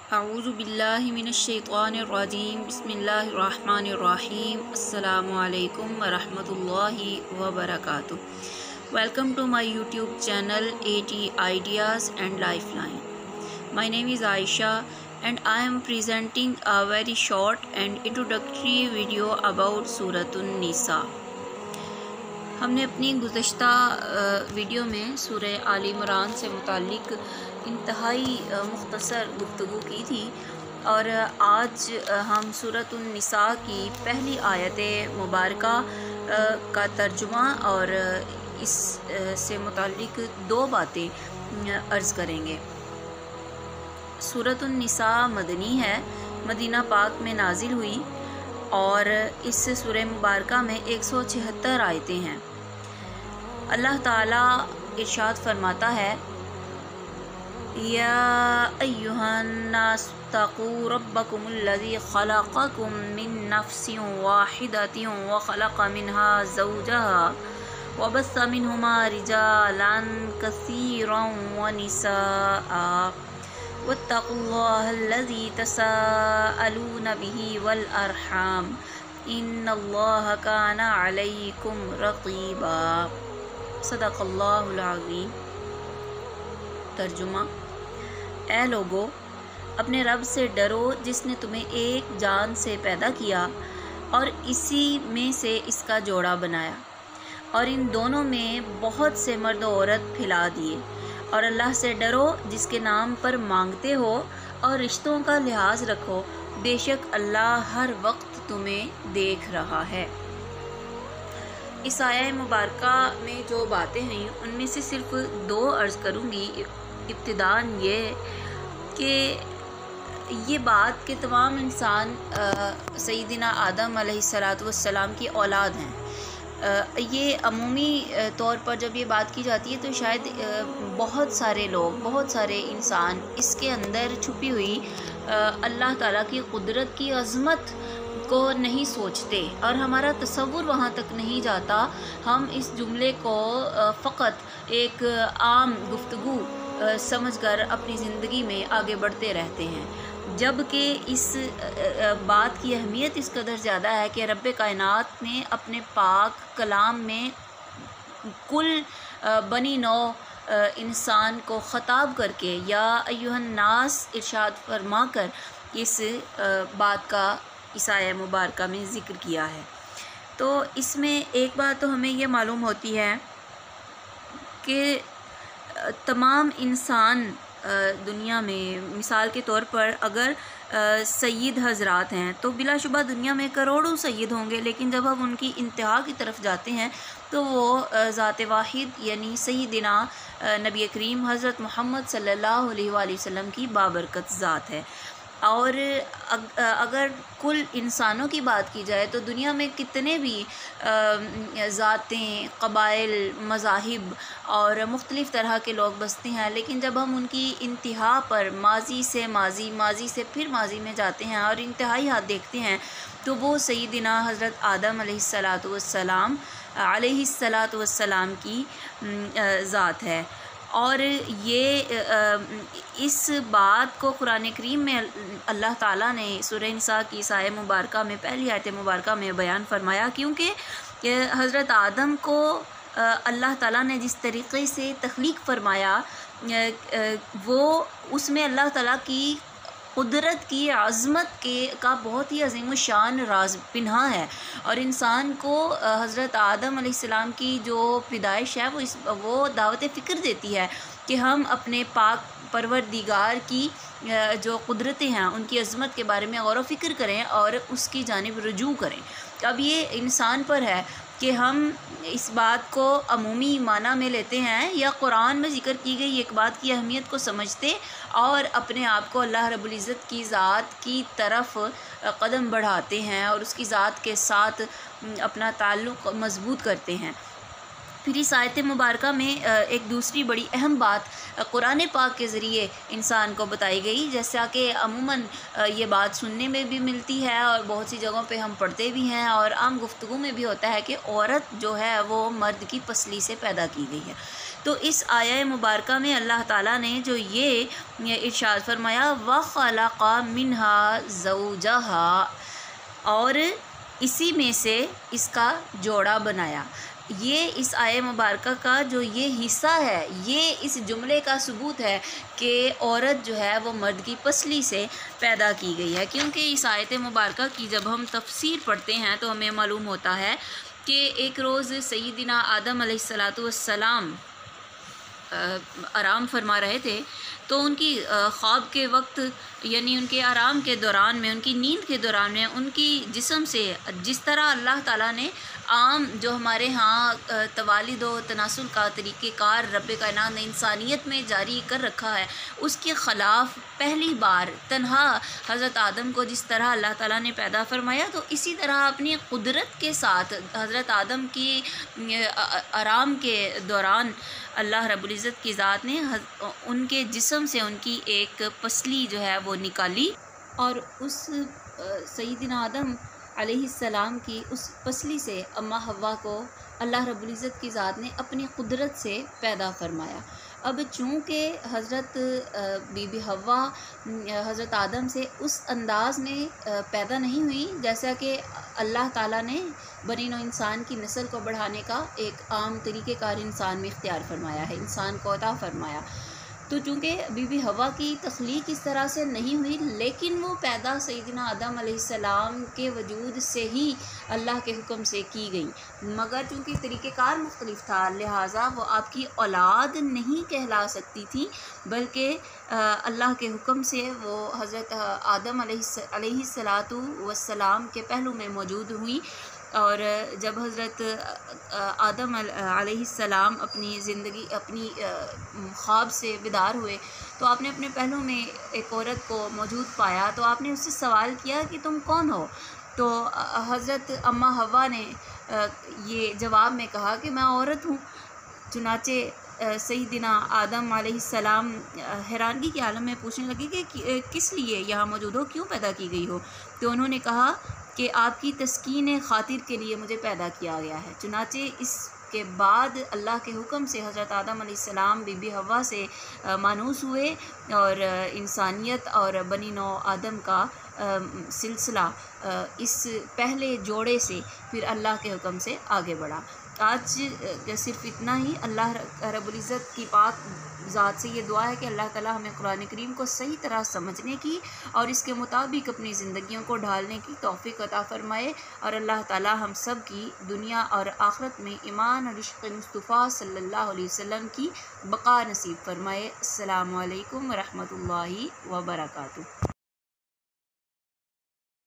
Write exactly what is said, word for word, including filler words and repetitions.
اعوذ باللہ من الشیطان الرجیم بسم اللہ الرحمن الرحیم السلام علیکم ورحمۃ اللہ وبرکاتہ. Welcome to my YouTube channel A T Ideas and Lifeline. My name is Aisha and I am presenting a very short and introductory video about Surat An-Nisa. ہم نے اپنی گزشتہ ویڈیو میں سورہ آل عمران سے متعلق انتہائی مختصر گفتگو کی تھی اور آج ہم سورۃ النساء کی پہلی آیت مبارکہ کا ترجمہ اور اس سے متعلق دو باتیں عرض کریں گے. سورۃ النساء مدنی ہے، مدینہ پاک میں نازل ہوئی اور اس سورہ مبارکہ میں ایک سو چھہتر آیتیں ہیں. اللہ تعالیٰ ارشاد فرماتا ہے، یا ایھا الناس اتقوا ربکم الذی خلقکم من نفس واحدۃ وخلق منها زوجها وبث منہما رجالا کثیرا ونساء واتقوا اللہ الذی تساءلون بہ والارحام ان اللہ کان علیکم رقیبا. صدق اللہ العظیم. ترجمہ: اے لوگو، اپنے رب سے ڈرو جس نے تمہیں ایک جان سے پیدا کیا اور اسی میں سے اس کا جوڑا بنایا اور ان دونوں میں بہت سے مرد و عورت پھیلا دیے. اور اللہ سے ڈرو جس کے نام پر مانگتے ہو اور رشتوں کا لحاظ رکھو، بے شک اللہ ہر وقت تمہیں دیکھ رہا ہے. اس آیہ مبارکہ میں جو باتیں ہیں ان میں سے صرف دو عرض کروں گی. ابتداً یہ کہ یہ بات کہ تمام انسان سیدنا آدم علیہ الصلاۃ والسلام کی اولاد ہیں، یہ عمومی طور پر جب یہ بات کی جاتی ہے تو شاید بہت سارے لوگ، بہت سارے انسان اس کے اندر چھپی ہوئی اللہ تعالیٰ کی قدرت کی عظمت کو نہیں سوچتے اور ہمارا تصور وہاں تک نہیں جاتا. ہم اس جملے کو فقط ایک عام گفتگو سمجھ کر اپنی زندگی میں آگے بڑھتے رہتے ہیں، جبکہ اس بات کی اہمیت اس قدر زیادہ ہے کہ رب کائنات نے اپنے پاک کلام میں کل بنی نو انسان کو خطاب کر کے یا ایھا الناس ارشاد فرما کر اس بات کا اس آیہ مبارکہ میں ذکر کیا ہے. تو اس میں ایک بات تو ہمیں یہ معلوم ہوتی ہے کہ تمام انسان دنیا میں مثال کے طور پر اگر سید حضرات ہیں تو بلا شبہ دنیا میں کروڑوں سید ہوں گے، لیکن جب ہم ان کی انتہا کی طرف جاتے ہیں تو وہ ذات واحد یعنی سیدنا نبی کریم حضرت محمد صلی اللہ علیہ وآلہ وسلم کی بابرکت ذات ہے. اور اگر کل انسانوں کی بات کی جائے تو دنیا میں کتنے بھی ذاتیں، قبائل، مذاہب اور مختلف طرح کے لوگ بستے ہیں، لیکن جب ہم ان کی انتہا پر ماضی سے ماضی ماضی سے پھر ماضی میں جاتے ہیں اور انتہائی حد دیکھتے ہیں تو وہ سیدنا حضرت آدم علیہ الصلاۃ والسلام علیہ الصلاۃ والسلام کی ذات ہے. اور یہ اس بات کو قرآن کریم میں اللہ تعالیٰ نے سورہ نساء کی اس آیہ مبارکہ میں پہلی آیت مبارکہ میں بیان فرمایا، کیونکہ حضرت آدم کو اللہ تعالیٰ نے جس طریقے سے تخلیق فرمایا وہ اس میں اللہ تعالیٰ کی قدرت کی عظمت کے کا بہت ہی عظیم الشان راز پنہا ہے. اور انسان کو حضرت آدم علیہ السلام کی جو پیدائش ہے وہ اس وہ دعوت فکر دیتی ہے کہ ہم اپنے پاک پروردگار کی جو قدرتیں ہیں ان کی عظمت کے بارے میں غور و فکر کریں اور اس کی جانب رجوع کریں. اب یہ انسان پر ہے کہ ہم اس بات کو عمومی معنی میں لیتے ہیں یا قرآن میں ذکر کی گئی ایک بات کی اہمیت کو سمجھتے اور اپنے آپ کو اللہ رب العزت کی ذات کی طرف قدم بڑھاتے ہیں اور اس کی ذات کے ساتھ اپنا تعلق مضبوط کرتے ہیں. پھر اس آیت مبارکہ میں ایک دوسری بڑی اہم بات قرآن پاک کے ذریعے انسان کو بتائی گئی، جیسا کہ عموماً یہ بات سننے میں بھی ملتی ہے اور بہت سی جگہوں پہ ہم پڑھتے بھی ہیں اور عام گفتگو میں بھی ہوتا ہے کہ عورت جو ہے وہ مرد کی پسلی سے پیدا کی گئی ہے۔ تو اس آیہ مبارکہ میں اللہ تعالیٰ نے جو یہ ارشاد فرمایا وَخَلَقَ مِنْهَا زَوْجَهَا، اور اسی میں سے اس کا جوڑا بنایا، یہ اس آیہ مبارکہ کا جو یہ حصہ ہے یہ اس جملے کا ثبوت ہے کہ عورت جو ہے وہ مرد کی پسلی سے پیدا کی گئی ہے، کیونکہ اس آیت مبارکہ کی جب ہم تفسیر پڑھتے ہیں تو ہمیں معلوم ہوتا ہے کہ ایک روز سیدنا آدم علیہ الصلاۃ والسلام آرام فرما رہے تھے، تو ان کی خواب کے وقت یعنی ان کے آرام کے دوران میں، ان کی نیند کے دوران میں ان کی جسم سے جس طرح اللہ تعالیٰ نے عام جو ہمارے ہاں توالد و تناسل کا طریقہ کار رب کائنات نے انسانیت میں جاری کر رکھا ہے، اس کے خلاف پہلی بار تنہا حضرت آدم کو جس طرح اللہ تعالیٰ نے پیدا فرمایا، تو اسی طرح اپنی قدرت کے ساتھ حضرت آدم کی آرام کے دوران اللہ رب العزت کی ذات نے ان کے جسم سے ان کی ایک پسلی جو ہے وہ نکالی، اور اس سیدنا آدم علیہ السلام کی اس پسلی سے اماں حوا کو اللہ رب العزت کی ذات نے اپنی قدرت سے پیدا فرمایا۔ اب چونکہ حضرت بی بی حوا حضرت آدم سے اس انداز میں پیدا نہیں ہوئی جیسا کہ اللہ تعالیٰ نے بنی نوع انسان کی نسل کو بڑھانے کا ایک عام طریقہ کار انسان میں اختیار فرمایا ہے، انسان کو عطا فرمایا، تو چونکہ بی بی حوا کی تخلیق اس طرح سے نہیں ہوئی، لیکن وہ پیدا سیدنا آدم علیہ السلام کے وجود سے ہی اللہ کے حکم سے کی گئی، مگر چونکہ طریقہ کار مختلف تھا لہٰذا وہ آپ کی اولاد نہیں کہلا سکتی تھی، بلکہ اللہ کے حکم سے وہ حضرت آدم علیہ الصلاۃ والسلام کے پہلو میں موجود ہوئی، اور جب حضرت آدم علیہ السلام اپنی زندگی اپنی خواب سے بیدار ہوئے تو آپ نے اپنے پہلو میں ایک عورت کو موجود پایا، تو آپ نے اس سے سوال کیا کہ تم کون ہو؟ تو حضرت اماں حوا نے یہ جواب میں کہا کہ میں عورت ہوں۔ چنانچہ سیدنا آدم علیہ السلام حیرانگی کے عالم میں پوچھنے لگے کہ کس لیے یہاں موجود ہو، کیوں پیدا کی گئی ہو؟ تو انہوں نے کہا کہ آپ کی تسکین خاطر کے لیے مجھے پیدا کیا گیا ہے۔ چنانچہ اس کے بعد اللہ کے حکم سے حضرت آدم علیہ السلام بی بی حوا سے مانوس ہوئے، اور انسانیت اور بنی نوع آدم کا سلسلہ اس پہلے جوڑے سے پھر اللہ کے حکم سے آگے بڑھا۔ آج صرف اتنا ہی، اللہ رب العزت کی پاک ذات سے یہ دعا ہے کہ اللہ تعالیٰ ہمیں قرآن کریم کو صحیح طرح سمجھنے کی اور اس کے مطابق اپنی زندگیوں کو ڈھالنے کی توفیق عطا فرمائے، اور اللہ تعالیٰ ہم سب کی دنیا اور آخرت میں ایمان اور عشق مصطفیٰ صلی اللہ علیہ وسلم کی بقا نصیب فرمائے۔ السلام علیکم ورحمۃ اللہ وبرکاتہ۔